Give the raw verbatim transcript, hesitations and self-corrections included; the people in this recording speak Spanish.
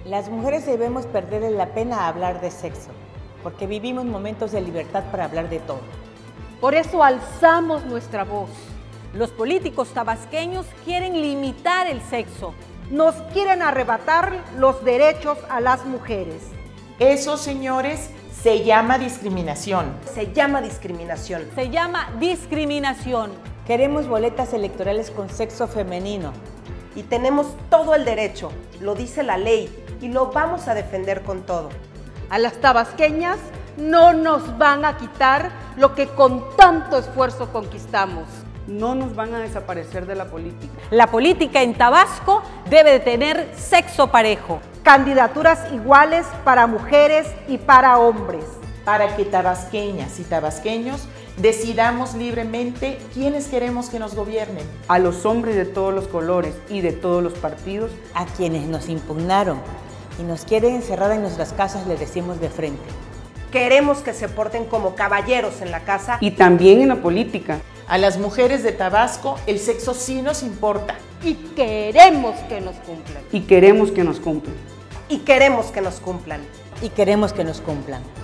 Las mujeres debemos perderle la pena a hablar de sexo, porque vivimos momentos de libertad para hablar de todo. Por eso alzamos nuestra voz. Los políticos tabasqueños quieren limitar el sexo. Nos quieren arrebatar los derechos a las mujeres. Eso, señores, se llama discriminación. Se llama discriminación. Se llama discriminación. Queremos boletas electorales con sexo femenino. Y tenemos todo el derecho, lo dice la ley, y lo vamos a defender con todo. A las tabasqueñas no nos van a quitar lo que con tanto esfuerzo conquistamos. No nos van a desaparecer de la política. La política en Tabasco debe de tener sexo parejo. Candidaturas iguales para mujeres y para hombres. Para que tabasqueñas y tabasqueños decidamos libremente quiénes queremos que nos gobiernen. A los hombres de todos los colores y de todos los partidos. A quienes nos impugnaron y nos quieren encerrar en nuestras casas les decimos de frente. Queremos que se porten como caballeros en la casa. Y también en la política. A las mujeres de Tabasco el sexo sí nos importa. Y queremos que nos cumplan. Y queremos que nos cumplan. Y queremos que nos cumplan. Y queremos que nos cumplan.